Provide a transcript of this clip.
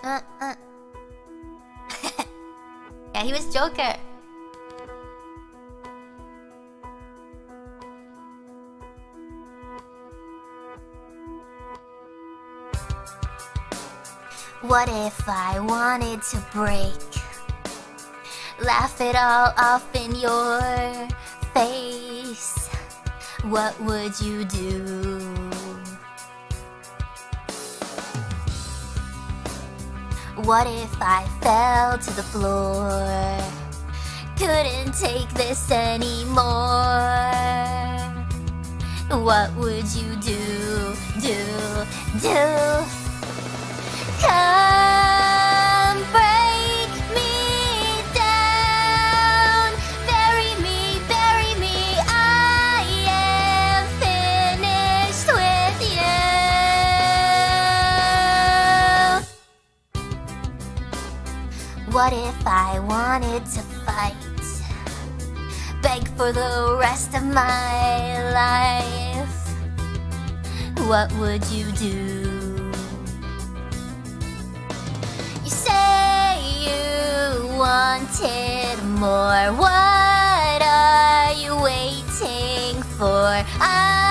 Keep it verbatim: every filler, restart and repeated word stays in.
Uh, uh. Yeah, he was Joker. What if I wanted to break? Laugh it all off in your face. What would you do? What if I fell to the floor? Couldn't take this anymore. What would you do? Do, do? Come break me down. Bury me, bury me. I am finished with you. What if I wanted to fight? Beg for the rest of my life. What would you do? You say you wanted more. What are you waiting for? I